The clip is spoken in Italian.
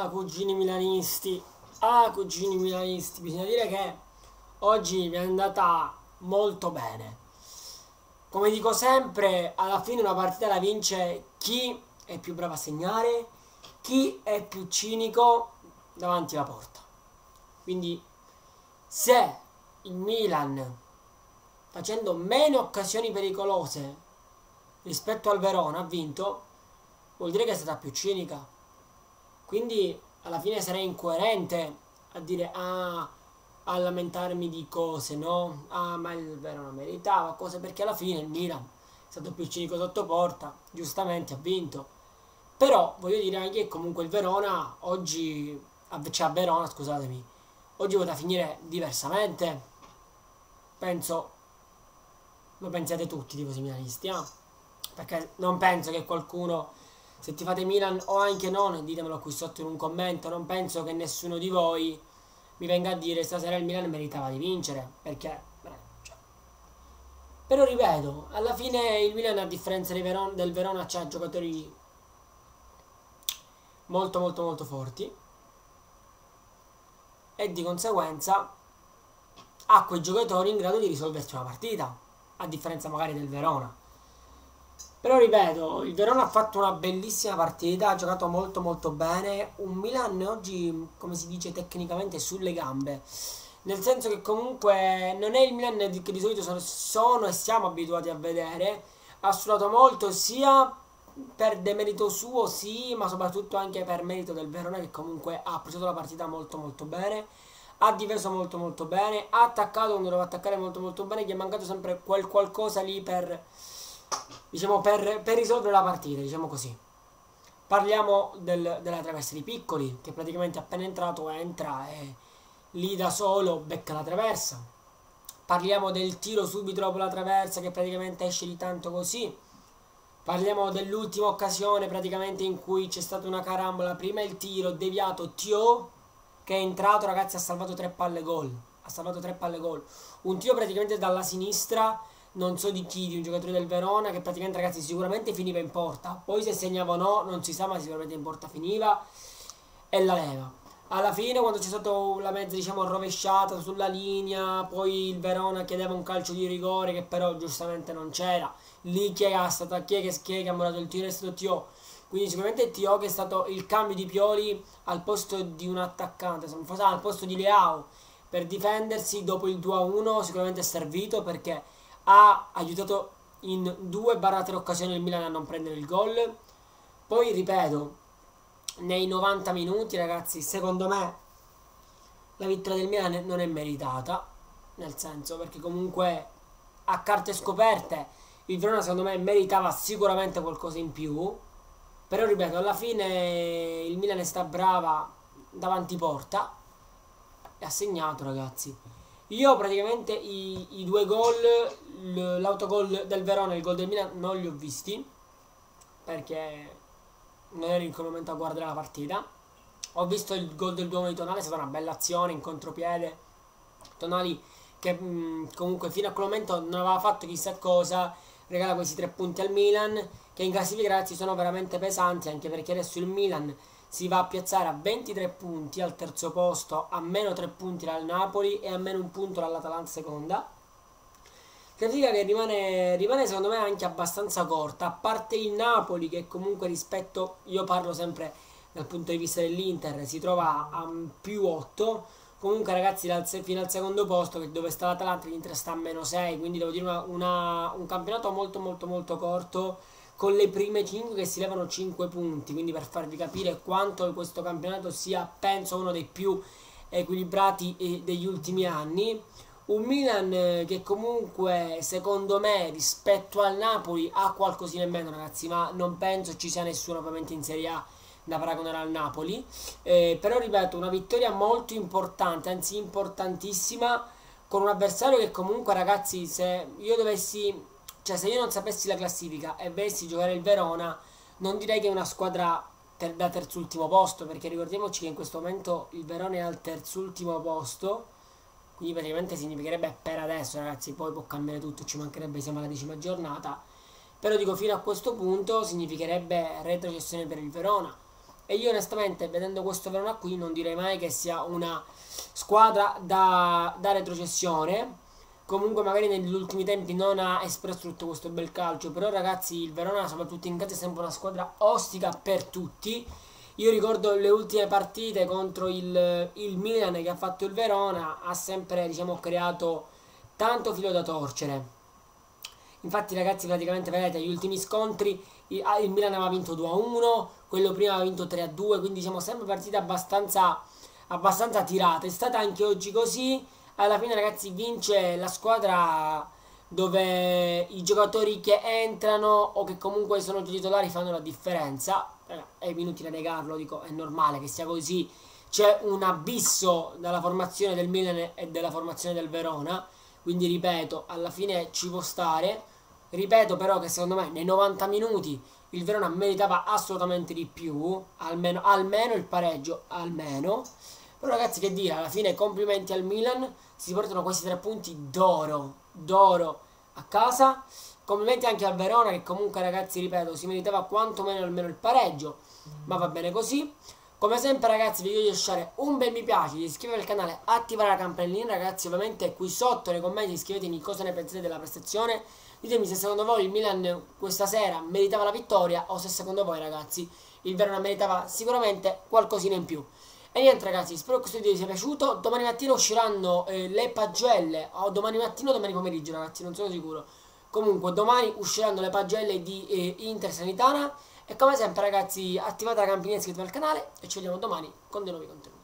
Ah, cugini milanisti, ah, cugini milanisti, bisogna dire che oggi mi è andata molto bene. Come dico sempre, alla fine una partita la vince chi è più bravo a segnare, chi è più cinico davanti alla porta. Quindi, se il Milan, facendo meno occasioni pericolose rispetto al Verona, ha vinto, vuol dire che è stata più cinica. Quindi alla fine sarei incoerente a dire a lamentarmi di cose, no? Ah, ma il Verona meritava cose, perché alla fine il Milan è stato più cinico sotto porta, giustamente ha vinto. Però voglio dire anche che comunque il Verona oggi, cioè a Verona, scusatemi, oggi poteva finire diversamente. Penso, lo pensiate tutti, tifosi milanisti, perché non penso che qualcuno, se ti fate Milan o anche non, ditemelo qui sotto in un commento, non penso che nessuno di voi mi venga a dire stasera il Milan meritava di vincere, perché cioè. Però ripeto, alla fine il Milan, a differenza del Verona, c'ha giocatori molto molto molto forti e di conseguenza ha quei giocatori in grado di risolverci una partita, a differenza magari del Verona. Però ripeto, il Verona ha fatto una bellissima partita, ha giocato molto molto bene, un Milan oggi, come si dice tecnicamente, sulle gambe, nel senso che comunque non è il Milan che di solito sono e siamo abituati a vedere, ha sudato molto sia per demerito suo, sì, ma soprattutto anche per merito del Verona, che comunque ha preso la partita molto molto bene, ha difeso molto molto bene, ha attaccato quando doveva attaccare molto molto bene, gli è mancato sempre quel qualcosa lì per, diciamo, per risolvere la partita, diciamo così. Parliamo della traversa di Piccoli, che praticamente appena entrato entra e lì da solo becca la traversa. Parliamo del tiro subito dopo la traversa, che praticamente esce di tanto così. Parliamo dell'ultima occasione praticamente in cui c'è stata una carambola. Prima il tiro deviato Thio, che è entrato, ragazzi, ha salvato 3 palle gol. Ha salvato 3 palle gol. Un tiro praticamente dalla sinistra, non so di chi, di un giocatore del Verona, che praticamente, ragazzi, sicuramente finiva in porta. Poi se segnava o no, non si sa, ma sicuramente in porta finiva. E la leva. Alla fine, quando c'è stata la mezza, diciamo, rovesciata sulla linea, poi il Verona chiedeva un calcio di rigore che però giustamente non c'era. Lì chi è stato, chi è che ha murato il tiro? È stato Thio. Quindi sicuramente Thio, che è stato il cambio di Pioli al posto di un attaccante, se non fosse al posto di Leao, per difendersi dopo il 2-1, sicuramente è servito, perché ha aiutato in 2-3 occasioni il Milan a non prendere il gol. Poi ripeto, nei 90 minuti, ragazzi, secondo me la vittoria del Milan non è meritata, nel senso, perché comunque a carte scoperte il Verona secondo me meritava sicuramente qualcosa in più. Però ripeto, alla fine il Milan sta brava davanti porta e ha segnato, ragazzi. Io praticamente i 2 gol, l'autogol del Verona e il gol del Milan, non li ho visti, perché non ero in quel momento a guardare la partita. Ho visto il gol del Duomo di Tonali, è stata una bella azione in contropiede. Tonali, che comunque fino a quel momento non aveva fatto chissà cosa, regala questi 3 punti al Milan, che in classifica, ragazzi, sono veramente pesanti, anche perché adesso il Milan si va a piazzare a 23 punti al terzo posto, a meno 3 punti dal Napoli e a meno 1 punto dall'Atalanta seconda. Classifica che rimane secondo me anche abbastanza corta, a parte il Napoli, che comunque rispetto, io parlo sempre dal punto di vista dell'Inter, si trova a più 8. Comunque, ragazzi, fino al secondo posto, dove sta l'Atalanta, l'Inter sta a meno 6, quindi devo dire un campionato molto molto molto corto, con le prime 5 che si levano 5 punti, quindi per farvi capire quanto questo campionato sia, penso, uno dei più equilibrati degli ultimi anni. Un Milan che comunque, secondo me, rispetto al Napoli ha qualcosina in meno, ragazzi, ma non penso ci sia nessuno ovviamente in Serie A da paragonare al Napoli. Però ripeto, una vittoria molto importante, anzi importantissima, con un avversario che comunque, ragazzi, se io dovessi, cioè se io non sapessi la classifica e avessi giocare il Verona, non direi che è una squadra da terzultimo posto, perché ricordiamoci che in questo momento il Verona è al terzultimo posto, quindi praticamente significherebbe, per adesso, ragazzi, poi può cambiare tutto, ci mancherebbe, siamo alla 10ª giornata, però dico fino a questo punto significherebbe retrocessione per il Verona. E io onestamente, vedendo questo Verona qui, non direi mai che sia una squadra da retrocessione. Comunque magari negli ultimi tempi non ha espresso tutto questo bel calcio, però ragazzi il Verona soprattutto in casa è sempre una squadra ostica per tutti. Io ricordo le ultime partite contro il Milan che ha fatto il Verona, ha sempre diciamo creato tanto filo da torcere. Infatti ragazzi praticamente vedete gli ultimi scontri il Milan aveva vinto 2-1, quello prima aveva vinto 3-2, quindi diciamo sempre partite abbastanza tirate. È stata anche oggi così. Alla fine ragazzi vince la squadra dove i giocatori che entrano o che comunque sono titolari fanno la differenza. È inutile negarlo, dico, è normale che sia così. C'è un abisso dalla formazione del Milan e della formazione del Verona, quindi ripeto, alla fine ci può stare. Ripeto però che secondo me nei 90 minuti il Verona meritava assolutamente di più, almeno il pareggio, almeno. Però ragazzi che dire, alla fine complimenti al Milan, si portano questi 3 punti d'oro a casa. Complimenti anche al Verona che comunque ragazzi, ripeto, si meritava quantomeno almeno il pareggio, ma va bene così. Come sempre ragazzi vi voglio lasciare un bel mi piace, iscrivervi al canale, attivare la campanellina ragazzi, ovviamente qui sotto nei commenti scrivetemi cosa ne pensate della prestazione. Ditemi se secondo voi il Milan questa sera meritava la vittoria o se secondo voi ragazzi il Verona meritava sicuramente qualcosina in più. E niente ragazzi, spero che questo video vi sia piaciuto. Domani mattina usciranno le pagelle, o domani mattina o domani pomeriggio ragazzi, non sono sicuro. Comunque domani usciranno le pagelle di Inter Sanitana. E come sempre ragazzi attivate la campanella e iscrivetevi al canale e ci vediamo domani con dei nuovi contenuti.